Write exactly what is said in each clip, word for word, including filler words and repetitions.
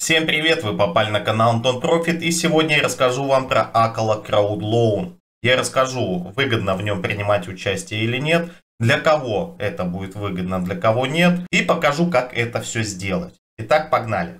Всем привет, вы попали на канал Антон Профит, и сегодня я расскажу вам про Acala Crowd Loan. Я расскажу, выгодно в нем принимать участие или нет, для кого это будет выгодно, для кого нет, и покажу, как это все сделать. Итак, погнали.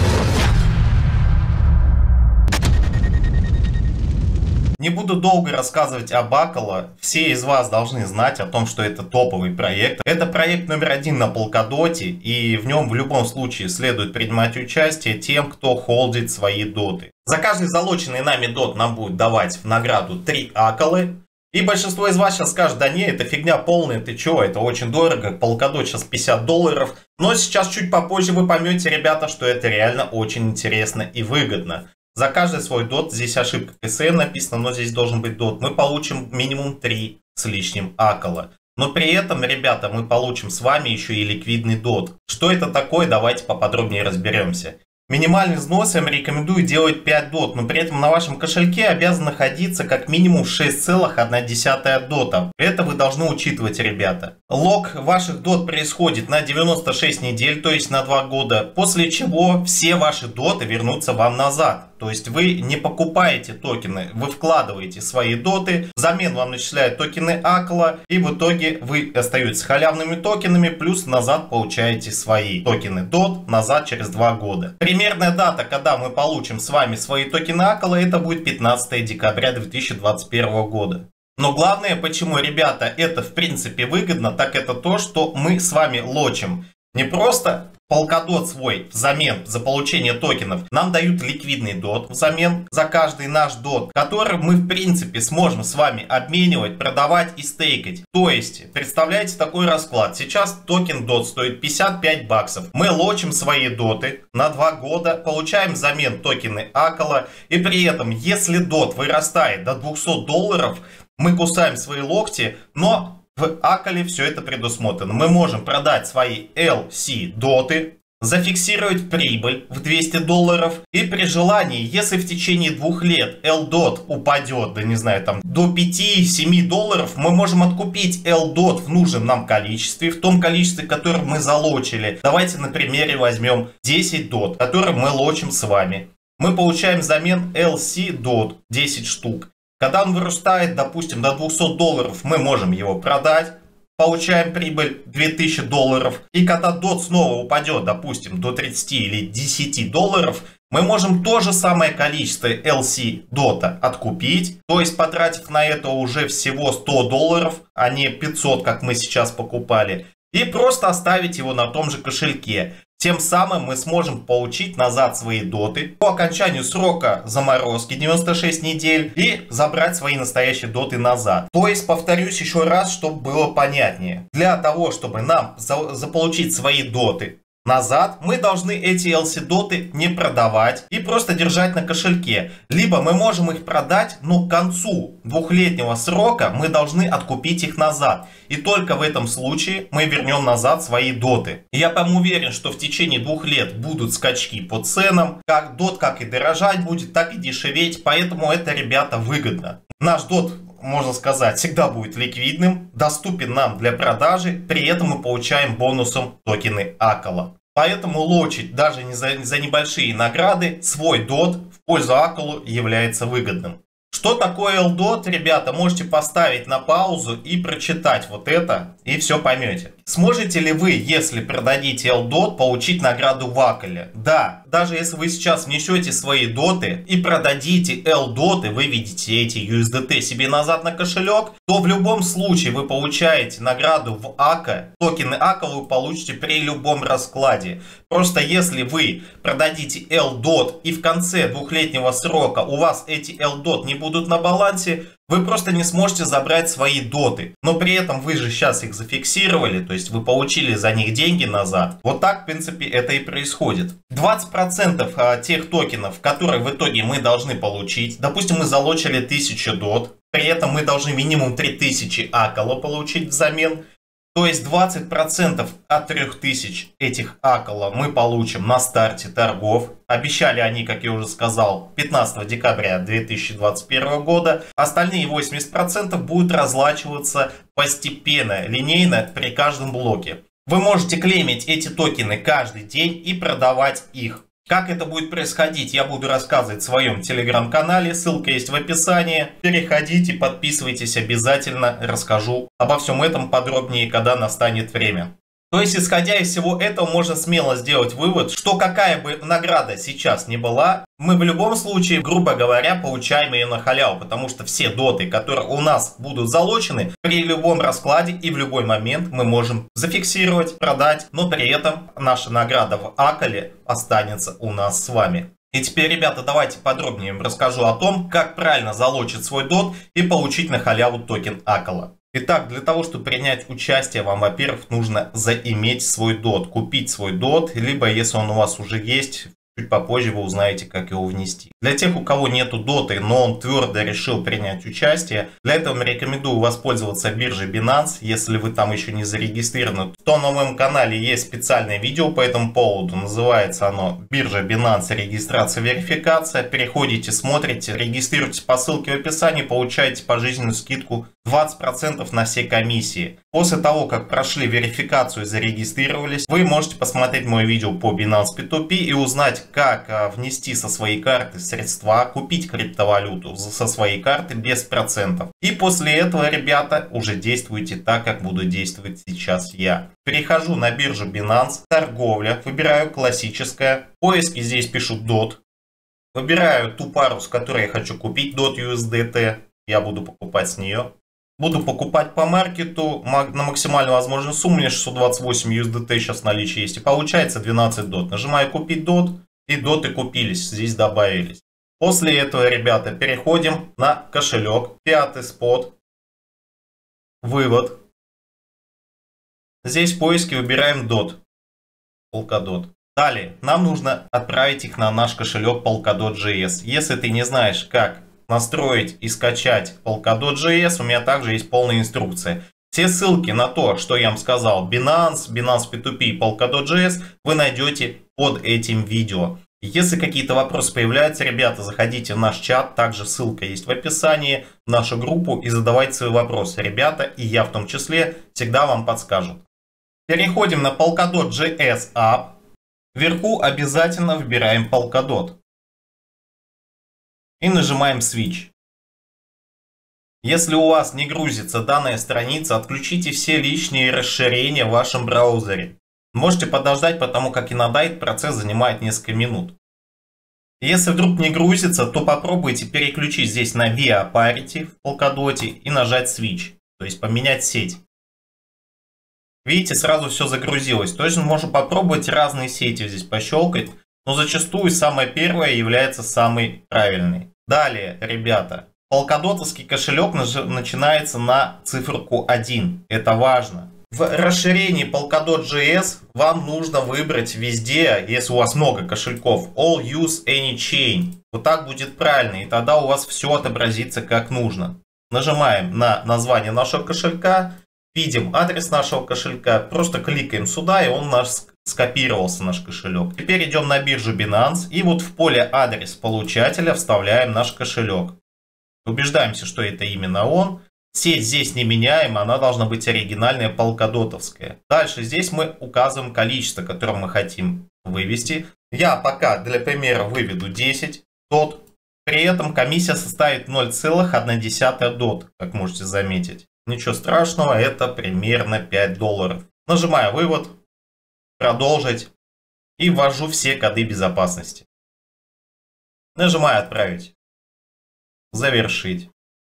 Не буду долго рассказывать об Acala. Все из вас должны знать о том, что это топовый проект. Это проект номер один на Polkadot, и в нем в любом случае следует принимать участие тем, кто холдит свои доты. За каждый залоченный нами дот нам будет давать в награду три Acala. И большинство из вас сейчас скажет: да не, это фигня полная, ты чё, это очень дорого, Polkadot сейчас пятьдесят долларов. Но сейчас чуть попозже вы поймете, ребята, что это реально очень интересно и выгодно. За каждый свой дот, здесь ошибка пи эс эн написано, но здесь должен быть дот, мы получим минимум три с лишним Acala. Но при этом, ребята, мы получим с вами еще и ликвидный дот. Что это такое, давайте поподробнее разберемся. Минимальный взнос я вам рекомендую делать пять дот, но при этом на вашем кошельке обязан находиться как минимум шесть целых одна десятая дота. Это вы должны учитывать, ребята. Лок ваших дот происходит на девяносто шесть недель, то есть на два года, после чего все ваши доты вернутся вам назад. То есть вы не покупаете токены, вы вкладываете свои доты, взамен вам начисляют токены Acala, и в итоге вы остаетесь с халявными токенами, плюс назад получаете свои токены дот назад через два года. Примерная дата, когда мы получим с вами свои токены Acala, это будет пятнадцатое декабря две тысячи двадцать первого года. Но главное, почему, ребята, это в принципе выгодно, так это то, что мы с вами лочим не просто Polkadot свой взамен за получение токенов, нам дают ликвидный дот взамен за каждый наш дот, который мы в принципе сможем с вами обменивать, продавать и стейкать. То есть, представляете такой расклад. Сейчас токен дот стоит пятьдесят пять баксов. Мы лочим свои доты на два года, получаем взамен токены Acala, и при этом, если дот вырастает до двухсот долларов, мы кусаем свои локти, но в Acala все это предусмотрено. Мы можем продать свои эл си доты, зафиксировать прибыль в двести долларов. И при желании, если в течение двух лет эл дот упадет, да не знаю, там до пяти-семи долларов, мы можем откупить эл дот в нужном нам количестве, в том количестве, которое мы залочили. Давайте на примере возьмем десять дот, которые мы лочим с вами. Мы получаем взамен эл си дот десять штук. Когда он вырастает, допустим, до двухсот долларов, мы можем его продать, получаем прибыль две тысячи долларов. И когда дот снова упадет, допустим, до тридцати или десяти долларов, мы можем то же самое количество эл си дота откупить, то есть потратив на это уже всего сто долларов, а не пятьсот, как мы сейчас покупали, и просто оставить его на том же кошельке. Тем самым мы сможем получить назад свои доты по окончанию срока заморозки девяносто шесть недель и забрать свои настоящие доты назад. То есть, повторюсь еще раз, чтобы было понятнее. Для того, чтобы нам за заполучить свои доты назад, мы должны эти эл си доты не продавать и просто держать на кошельке. Либо мы можем их продать, но к концу двухлетнего срока мы должны откупить их назад. И только в этом случае мы вернем назад свои доты. Я прям уверен, что в течение двух лет будут скачки по ценам. Как дот как и дорожать будет, так и дешеветь. Поэтому это, ребята, выгодно. Наш дот, можно сказать, всегда будет ликвидным, доступен нам для продажи. При этом мы получаем бонусом токены Acala. Поэтому лочить даже не за, за небольшие награды свой дот в пользу Acala является выгодным. Что такое эл дот, ребята, можете поставить на паузу и прочитать вот это, и все поймете. Сможете ли вы, если продадите эл дот, получить награду в Acala? Да, даже если вы сейчас внесете свои доты и продадите эл доты, выведете эти ю эс ди ти себе назад на кошелек, то в любом случае вы получаете награду в Acala. Токены Acala вы получите при любом раскладе. Просто если вы продадите эл дот и в конце двухлетнего срока у вас эти эл дот не будут на балансе, вы просто не сможете забрать свои доты. Но при этом вы же сейчас их зафиксировали, то есть вы получили за них деньги назад. Вот так, в принципе, это и происходит. двадцать процентов тех токенов, которые в итоге мы должны получить, допустим, мы залочили тысячу дот, при этом мы должны минимум три тысячи Acala получить взамен. То есть двадцать процентов от трёх тысяч этих Acala мы получим на старте торгов. Обещали они, как я уже сказал, пятнадцатого декабря две тысячи двадцать первого года. Остальные восемьдесят процентов будут разлачиваться постепенно, линейно при каждом блоке. Вы можете клеймить эти токены каждый день и продавать их. Как это будет происходить, я буду рассказывать в своем телеграм-канале, ссылка есть в описании. Переходите, подписывайтесь обязательно, расскажу обо всем этом подробнее, когда настанет время. То есть, исходя из всего этого, можно смело сделать вывод, что какая бы награда сейчас ни была, мы в любом случае, грубо говоря, получаем ее на халяву, потому что все доты, которые у нас будут залочены, при любом раскладе и в любой момент мы можем зафиксировать, продать, но при этом наша награда в Акале останется у нас с вами. И теперь, ребята, давайте подробнее расскажу о том, как правильно залочить свой дот и получить на халяву токен Акала. Итак, для того, чтобы принять участие, вам, во-первых, нужно заиметь свой дот, купить свой дот, либо, если он у вас уже есть, чуть попозже вы узнаете, как его внести. Для тех, у кого нету доты, но он твердо решил принять участие, для этого рекомендую воспользоваться биржей Binance. Если вы там еще не зарегистрированы, то на моем канале есть специальное видео по этому поводу. Называется оно «Биржа Binance. Регистрация, верификация». Переходите, смотрите, регистрируйтесь по ссылке в описании, получаете пожизненную скидку двадцать процентов на все комиссии. После того, как прошли верификацию и зарегистрировались, вы можете посмотреть мое видео по Binance пи ту пи и узнать, как внести со своей карты средства, купить криптовалюту со своей карты без процентов. И после этого, ребята, уже действуйте так, как буду действовать сейчас я. Перехожу на биржу Binance, торговля, выбираю классическая, в поиске здесь пишу дот, выбираю ту пару, с которой я хочу купить, дот ю эс ди ти, я буду покупать с нее. Буду покупать по маркету на максимально возможную сумму, у меня шестьсот двадцать восемь ю эс ди ти сейчас в наличии есть, и получается двенадцать дот. Нажимаю купить дот, и доты купились, здесь добавились. После этого, ребята, переходим на кошелек, пятый спот, вывод. Здесь в поиске выбираем дот, Polkadot. Далее, нам нужно отправить их на наш кошелек Polkadot джи эс. Если ты не знаешь, как настроить и скачать Polkadot джи эс, у меня также есть полная инструкция. Все ссылки на то, что я вам сказал, Binance, Binance пи ту пи и Polkadot джи эс, вы найдете под этим видео. Если какие-то вопросы появляются, ребята, заходите в наш чат, также ссылка есть в описании, в нашу группу, и задавайте свои вопросы. Ребята, и я в том числе, всегда вам подскажут. Переходим на Polkadot джи эс App. Вверху обязательно выбираем Polkadot. И нажимаем Switch. Если у вас не грузится данная страница, отключите все лишние расширения в вашем браузере. Можете подождать, потому как иногда этот процесс занимает несколько минут. Если вдруг не грузится, то попробуйте переключить здесь на Via Parity в Polkadot и нажать Switch, то есть поменять сеть. Видите, сразу все загрузилось. То есть можно попробовать разные сети здесь пощелкать, но зачастую самая первая является самой правильной. Далее, ребята, Polkadotовский кошелек начинается на циферку один. Это важно. В расширении Polkadot джи эс вам нужно выбрать везде, если у вас много кошельков, All Use Any Chain. Вот так будет правильно, и тогда у вас все отобразится как нужно. Нажимаем на название нашего кошелька, видим адрес нашего кошелька, просто кликаем сюда, и он у нас скопировался, наш кошелек. Теперь идем на биржу Binance, и вот в поле адрес получателя вставляем наш кошелек. Убеждаемся, что это именно он. Сеть здесь не меняем, она должна быть оригинальная полкадотовская. Дальше здесь мы указываем количество, которое мы хотим вывести. Я пока для примера выведу десять дот. При этом комиссия составит ноль целых одна десятая дот, как можете заметить. Ничего страшного, это примерно пять долларов. Нажимаю вывод, продолжить и ввожу все коды безопасности. Нажимаю отправить, завершить.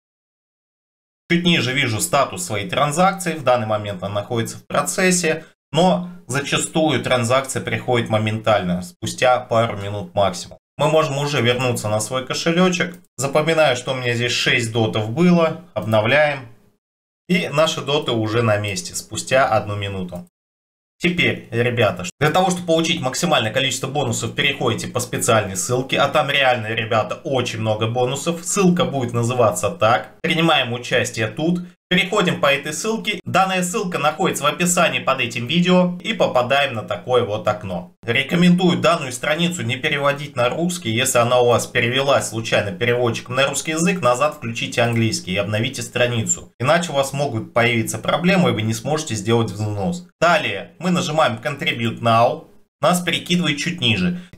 Чуть ниже вижу статус своей транзакции. В данный момент она находится в процессе, но зачастую транзакция приходит моментально, спустя пару минут максимум. Мы можем уже вернуться на свой кошелечек. Запоминаю, что у меня здесь шесть дотов было. Обновляем. И наши доты уже на месте, спустя одну минуту. Теперь, ребята, для того, чтобы получить максимальное количество бонусов, переходите по специальной ссылке, а там реально, ребята, очень много бонусов. Ссылка будет называться так. Принимаем участие тут. Переходим по этой ссылке. Данная ссылка находится в описании под этим видео. И попадаем на такое вот окно. Рекомендую данную страницу не переводить на русский. Если она у вас перевелась случайно переводчиком на русский язык, назад включите английский и обновите страницу. Иначе у вас могут появиться проблемы, и вы не сможете сделать взнос. Далее мы нажимаем Contribute Now. Нас перекидывает чуть ниже.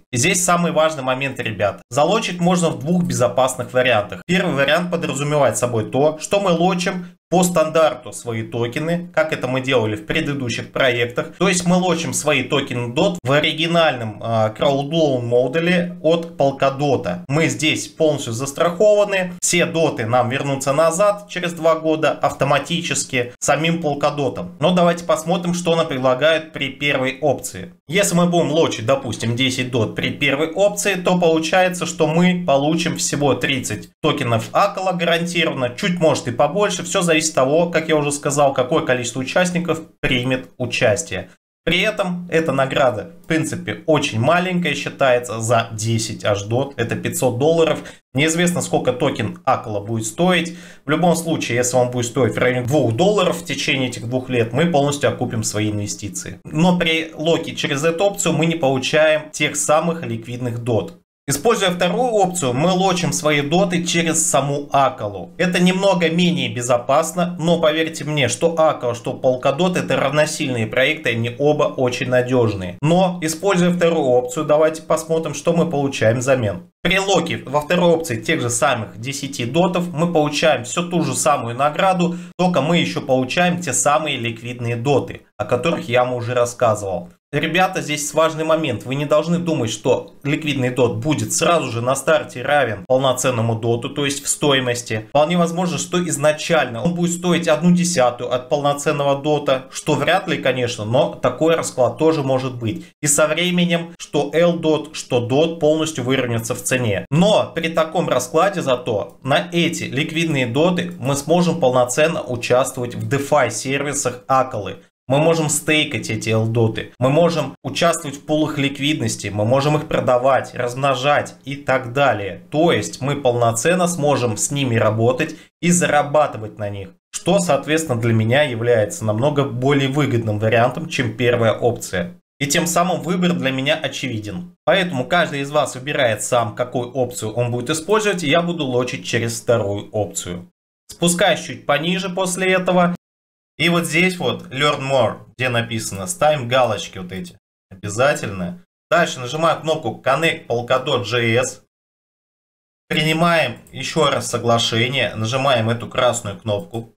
И здесь самый важный момент, ребят. Залочить можно в двух безопасных вариантах. Первый вариант подразумевает собой то, что мы лочим по стандарту свои токены, как это мы делали в предыдущих проектах. То есть мы лочим свои токены дот в оригинальном э, краудлоун модуле от Polkadot. Мы здесь полностью застрахованы. Все доты нам вернутся назад через два года автоматически самим Polkadot. Но давайте посмотрим, что она предлагает при первой опции. Если мы будем лочить, допустим, десять дот при первой опции, то получается, что мы получим всего тридцать токенов Акала гарантированно. Чуть может и побольше. Все зависит от того, как я уже сказал, какое количество участников примет участие. При этом эта награда, в принципе, очень маленькая, считается за десять аш дот, это пятьсот долларов. Неизвестно, сколько токен Акала будет стоить. В любом случае, если он будет стоить в районе двух долларов в течение этих двух лет, мы полностью окупим свои инвестиции. Но при локе через эту опцию мы не получаем тех самых ликвидных дот. Используя вторую опцию, мы лочим свои доты через саму Акалу. Это немного менее безопасно, но поверьте мне, что Акала, что Polkadot это равносильные проекты, они оба очень надежные. Но, используя вторую опцию, давайте посмотрим, что мы получаем взамен. При локе во второй опции тех же самых десяти дотов мы получаем всю ту же самую награду, только мы еще получаем те самые ликвидные доты, о которых я вам уже рассказывал. Ребята, здесь важный момент. Вы не должны думать, что ликвидный дот будет сразу же на старте равен полноценному доту, то есть в стоимости. Вполне возможно, что изначально он будет стоить одну десятую от полноценного дота, что вряд ли, конечно, но такой расклад тоже может быть. И со временем, что эл дот, что дот полностью выровнятся в цене. Но при таком раскладе зато на эти ликвидные доты мы сможем полноценно участвовать в DeFi сервисах Акалы. Мы можем стейкать эти эл доты, мы можем участвовать в пулах ликвидности, мы можем их продавать, размножать и так далее. То есть мы полноценно сможем с ними работать и зарабатывать на них. Что, соответственно, для меня является намного более выгодным вариантом, чем первая опция. И тем самым выбор для меня очевиден. Поэтому каждый из вас выбирает сам, какую опцию он будет использовать, и я буду лочить через вторую опцию. Спускаюсь чуть пониже после этого. И вот здесь вот Learn More, где написано, ставим галочки вот эти. Обязательно. Дальше нажимаем кнопку Connect Polkadot джей эс. Принимаем еще раз соглашение. Нажимаем эту красную кнопку.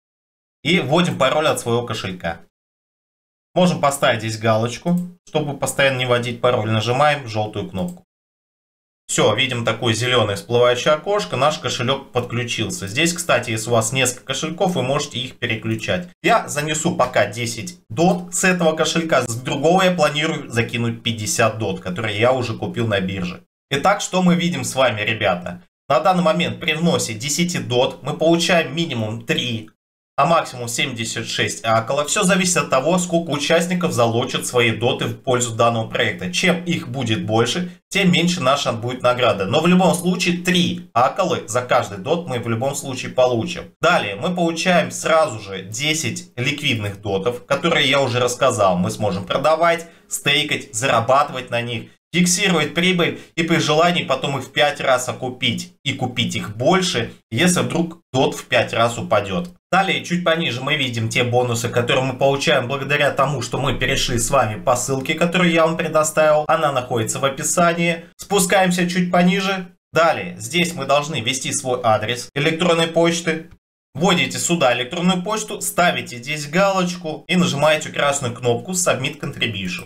И вводим пароль от своего кошелька. Можем поставить здесь галочку, чтобы постоянно не вводить пароль. Нажимаем желтую кнопку. Все, видим такое зеленое всплывающее окошко, наш кошелек подключился. Здесь, кстати, если у вас несколько кошельков, вы можете их переключать. Я занесу пока десять дот с этого кошелька, с другого я планирую закинуть пятьдесят дот, которые я уже купил на бирже. Итак, что мы видим с вами, ребята? На данный момент при вносе десяти дот мы получаем минимум три, а максимум семьдесят шесть акала. Все зависит от того, сколько участников залочат свои доты в пользу данного проекта. Чем их будет больше, тем меньше наша будет награда. Но в любом случае три акалы за каждый дот мы в любом случае получим. Далее мы получаем сразу же десять ликвидных дотов, которые я уже рассказал. Мы сможем продавать, стейкать, зарабатывать на них, фиксировать прибыль и при желании потом их в пять раз окупить и купить их больше, если вдруг дот в пять раз упадет. Далее, чуть пониже мы видим те бонусы, которые мы получаем благодаря тому, что мы перешли с вами по ссылке, которую я вам предоставил. Она находится в описании. Спускаемся чуть пониже. Далее, здесь мы должны ввести свой адрес электронной почты. Вводите сюда электронную почту, ставите здесь галочку и нажимаете красную кнопку Submit Contribution.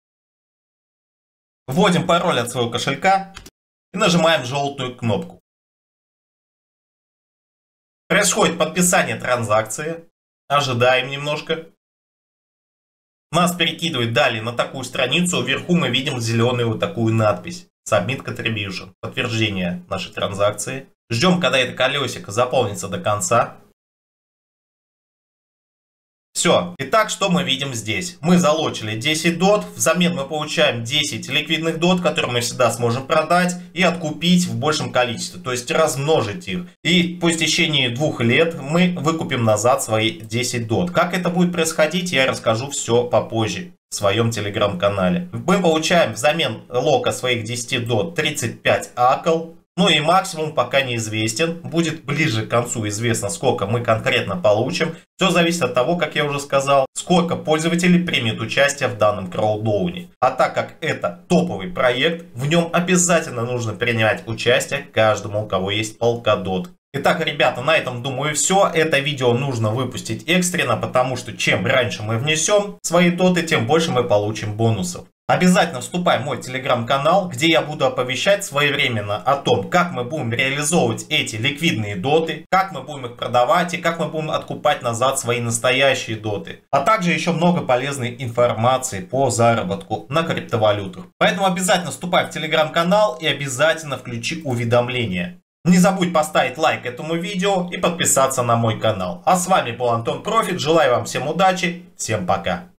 Вводим пароль от своего кошелька и нажимаем желтую кнопку. Происходит подписание транзакции. Ожидаем немножко. Нас перекидывает далее на такую страницу. Вверху мы видим зеленую вот такую надпись. Submit Contribution. Подтверждение нашей транзакции. Ждем, когда это колесико заполнится до конца. Все. Итак, что мы видим здесь? Мы залочили десять дот, взамен мы получаем десять ликвидных дот, которые мы всегда сможем продать и откупить в большем количестве, то есть размножить их. И по истечении двух лет мы выкупим назад свои десять дот. Как это будет происходить, я расскажу все попозже в своем телеграм-канале. Мы получаем взамен лока своих десяти дот тридцать пять акал. Ну и максимум пока неизвестен. Будет ближе к концу известно, сколько мы конкретно получим. Все зависит от того, как я уже сказал, сколько пользователей примет участие в данном кроудоуне. А так как это топовый проект, в нем обязательно нужно принять участие каждому, у кого есть Polkadot. Итак, ребята, на этом, думаю, все. Это видео нужно выпустить экстренно, потому что чем раньше мы внесем свои доты, тем больше мы получим бонусов. Обязательно вступай в мой телеграм-канал, где я буду оповещать своевременно о том, как мы будем реализовывать эти ликвидные доты, как мы будем их продавать и как мы будем откупать назад свои настоящие доты. А также еще много полезной информации по заработку на криптовалютах. Поэтому обязательно вступай в телеграм-канал и обязательно включи уведомления. Не забудь поставить лайк этому видео и подписаться на мой канал. А с вами был Антон Профит. Желаю вам всем удачи. Всем пока.